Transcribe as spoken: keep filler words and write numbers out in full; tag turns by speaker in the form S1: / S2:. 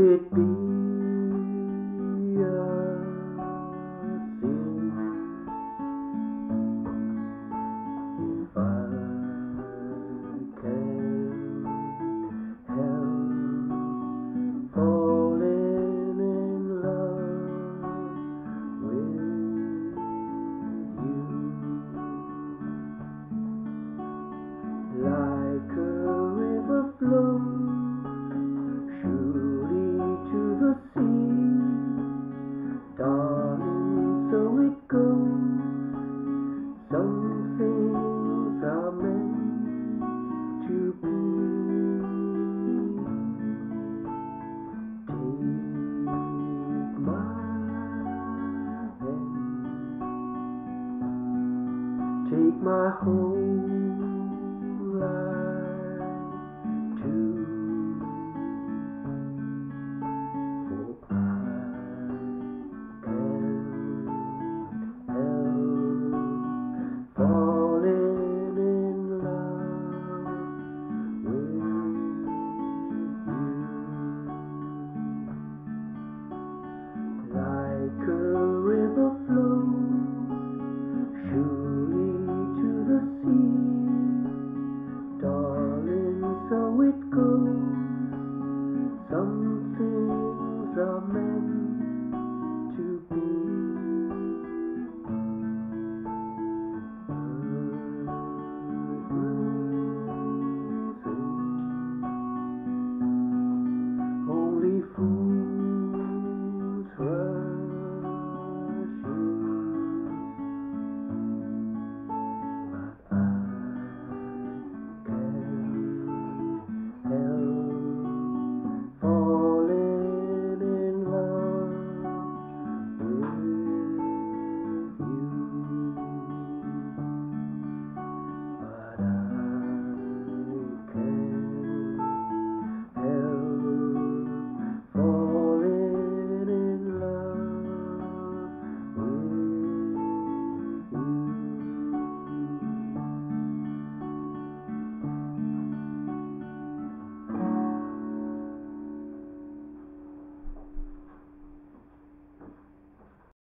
S1: it be a sin if I can't help falling in love with you? Like a river flows surely to the sea, darling, so it goes. Some things are meant to be. Take my hand, take my whole life.